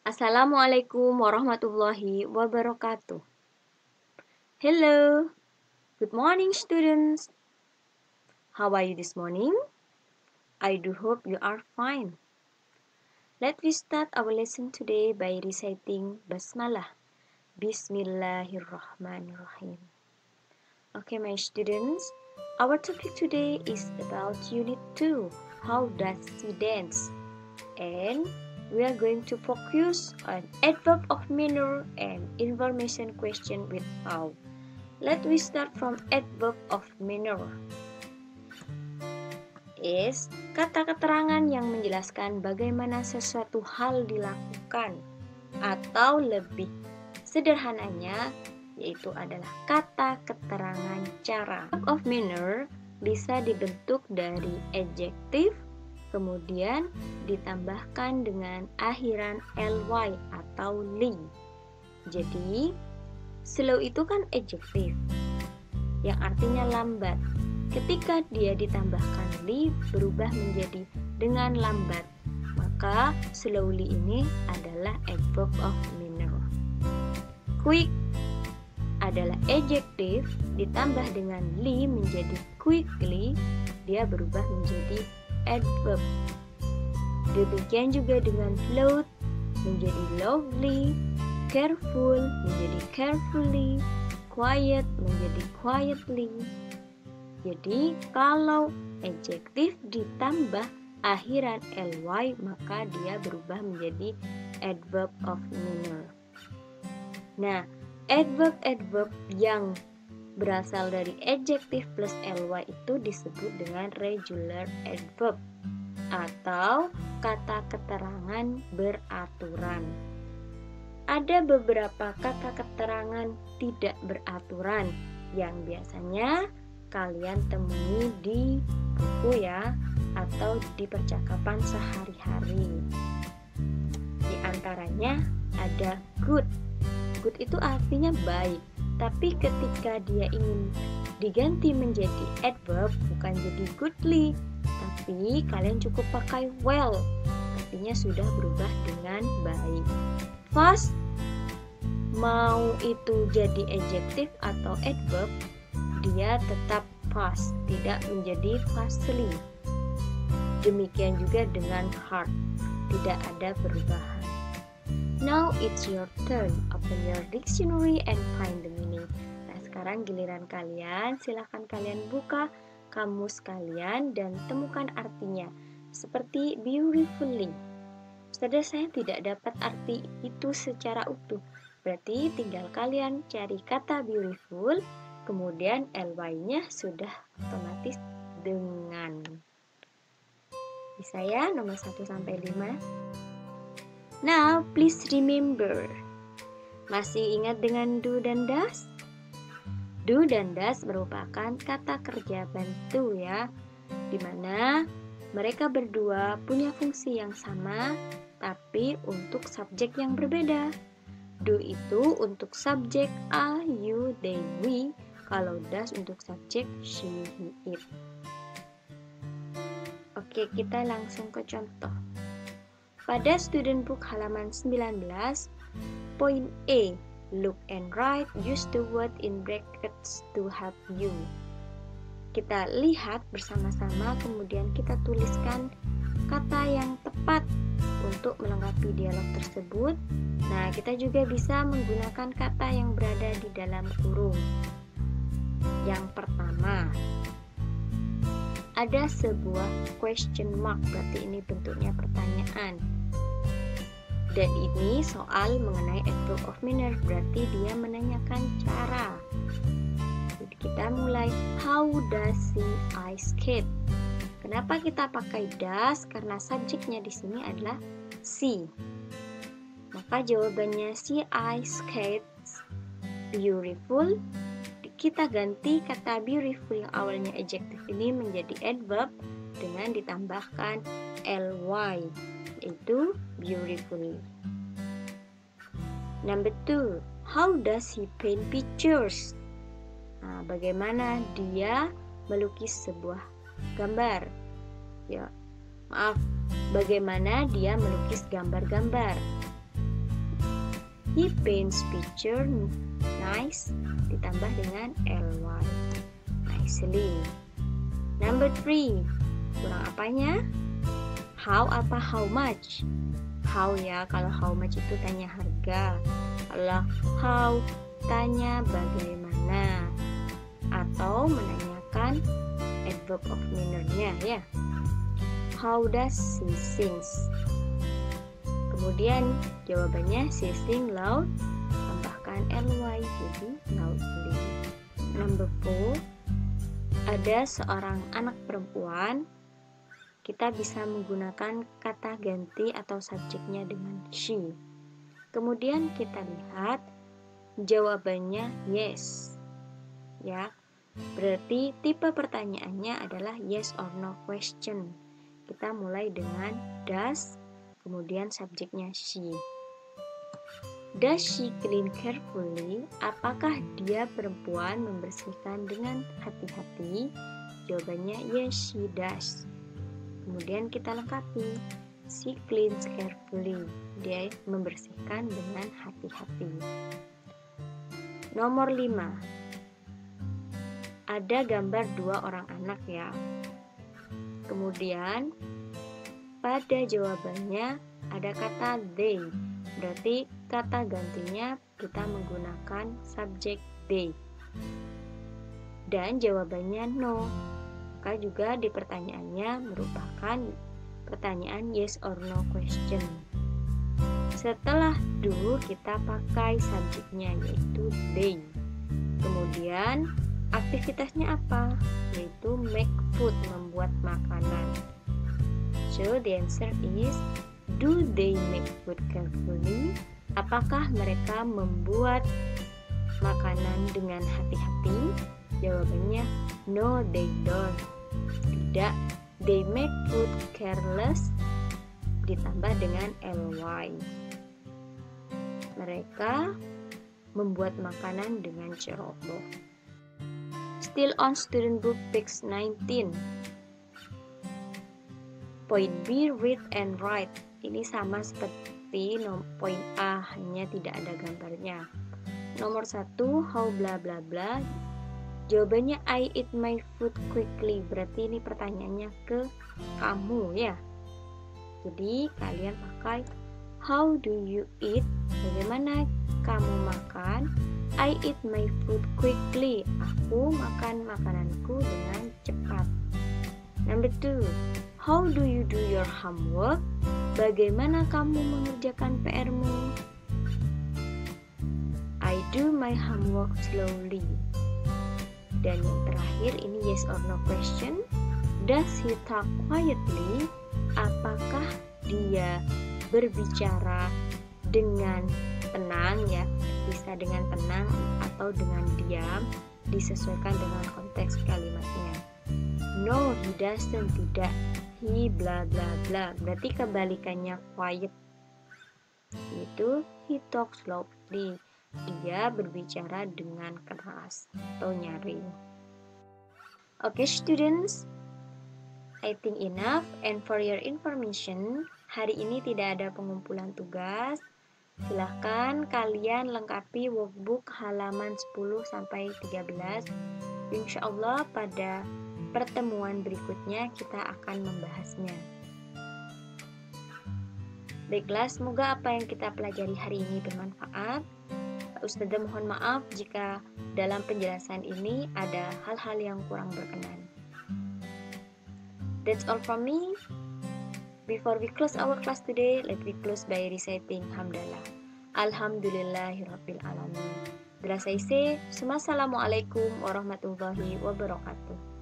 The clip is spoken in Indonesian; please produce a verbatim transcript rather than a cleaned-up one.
Assalamualaikum warahmatullahi wabarakatuh. Hello, good morning students. How are you this morning? I do hope you are fine. Let me start our lesson today by reciting Basmalah. Bismillahirrahmanirrahim. Okay, my students, our topic today is about Unit two, How Does She Dance? And we are going to focus on adverb of manner and information question with how. Let we start from adverb of manner. Is kata keterangan yang menjelaskan bagaimana sesuatu hal dilakukan, atau lebih sederhananya yaitu adalah kata keterangan cara. Adverb of manner bisa dibentuk dari adjective, kemudian ditambahkan dengan akhiran ly atau li. Jadi, slow itu kan adjective yang artinya lambat. Ketika dia ditambahkan li, berubah menjadi dengan lambat. Maka slowly ini adalah adverb of manner. Quick adalah adjective ditambah dengan li menjadi quickly, dia berubah menjadi adverb. Demikian juga dengan loud menjadi loudly, careful menjadi carefully, quiet menjadi quietly. Jadi kalau adjective ditambah akhiran ly, maka dia berubah menjadi adverb of manner. Nah, adverb-adverb yang berasal dari adjective plus ly itu disebut dengan regular adverb atau kata keterangan beraturan. Ada beberapa kata keterangan tidak beraturan yang biasanya kalian temui di buku ya, atau di percakapan sehari-hari. Di antaranya ada good. Good itu artinya baik, tapi ketika dia ingin diganti menjadi adverb, bukan jadi goodly, tapi kalian cukup pakai well, artinya sudah berubah dengan baik. Fast, mau itu jadi adjective atau adverb, dia tetap fast, tidak menjadi fastly. Demikian juga dengan hard, tidak ada perubahan. Now it's your turn. Open your dictionary and find the meaning. Nah, sekarang giliran kalian. Silahkan kalian buka kamus kalian dan temukan artinya. Seperti beautifully. Saudara, saya tidak dapat arti itu secara utuh. Berarti tinggal kalian cari kata beautiful, kemudian ly-nya sudah otomatis dengan. Bisa ya, nomor satu sampai lima. Now, please remember. Masih ingat dengan do dan does? Do dan does merupakan kata kerja bantu ya, dimana mereka berdua punya fungsi yang sama, tapi untuk subjek yang berbeda. Do itu untuk subjek I, you, they, we, kalau does untuk subjek she, he, it. Oke, kita langsung ke contoh. Pada student book halaman sembilan belas, point A, look and write, use the word in brackets to help you. Kita lihat bersama-sama, kemudian kita tuliskan kata yang tepat untuk melengkapi dialog tersebut. Nah, kita juga bisa menggunakan kata yang berada di dalam kurung. Yang pertama, ada sebuah question mark, berarti ini bentuknya pertanyaan. Dan ini soal mengenai adverb of manner, berarti dia menanyakan cara. Jadi kita mulai, how does she ice skate? Kenapa kita pakai does? Karena subjeknya di sini adalah she. Maka jawabannya she ice skates beautiful. Kita ganti kata beautiful yang awalnya adjective ini menjadi adverb dengan ditambahkan ly, yaitu beautifully. Number two, how does he paint pictures? Nah, bagaimana dia melukis sebuah gambar? Ya, maaf, bagaimana dia melukis gambar-gambar? He paints picture nice ditambah dengan ly. Nicely. Number three. Kurang apanya? How apa how much? How ya, kalau how much itu tanya harga. Kalau how tanya bagaimana atau menanyakan adverb of manner-nya ya. How does she sings? Kemudian jawabannya she sing loud, tambahkan ly jadi loudly. Number four, ada seorang anak perempuan. Kita bisa menggunakan kata ganti atau subjeknya dengan she. Kemudian kita lihat jawabannya yes. Ya. Berarti tipe pertanyaannya adalah yes or no question. Kita mulai dengan does, kemudian subjeknya she. Does she clean carefully? Apakah dia perempuan membersihkan dengan hati-hati? Jawabannya yes, she does. Kemudian kita lengkapi. She cleans carefully. Dia membersihkan dengan hati-hati. Nomor lima. Ada gambar dua orang anak ya. Kemudian pada jawabannya ada kata they. Berarti kata gantinya kita menggunakan subjek they. Dan jawabannya no. Maka juga di pertanyaannya merupakan pertanyaan yes or no question. Setelah do kita pakai subjeknya yaitu they. Kemudian aktivitasnya apa? Yaitu make food, membuat makanan. So the answer is, do they make food carefully? Apakah mereka membuat makanan dengan hati-hati? Jawabannya no, they don't. Tidak, they make food careless ditambah dengan ly. Mereka membuat makanan dengan ceroboh. Still on student book page nineteen. Point B, read and write. Ini sama seperti no, point A, hanya tidak ada gambarnya. Nomor satu, how bla bla bla. Jawabannya I eat my food quickly. Berarti ini pertanyaannya ke kamu ya. Jadi kalian pakai how do you eat? Bagaimana kamu makan? I eat my food quickly. Aku makan makananku dengan cepat. Number two, how do you do your homework? Bagaimana kamu mengerjakan P R-mu? I do my homework slowly. Dan yang terakhir ini yes or no question. Does he talk quietly? Apakah dia berbicara dengan tenang ya? Bisa dengan tenang atau dengan diam, disesuaikan dengan konteks kalimatnya. No, he doesn't. Tidak. He bla bla bla. Berarti kebalikannya quiet. Itu he talks loudly. Dia berbicara dengan keras atau nyaring. Oke, okay, students, I think enough. And for your information, hari ini tidak ada pengumpulan tugas. Silahkan kalian lengkapi workbook halaman sepuluh sampai tiga belas. Insya Allah pada pertemuan berikutnya kita akan membahasnya. Baiklah, semoga apa yang kita pelajari hari ini bermanfaat. Ustazah mohon maaf jika dalam penjelasan ini ada hal-hal yang kurang berkenan. That's all from me. Before we close our class today, let me close by reciting Hamdalah. Alhamdulillahirabbil alamin. Bila saya say, Assalamualaikum warahmatullahi wabarakatuh.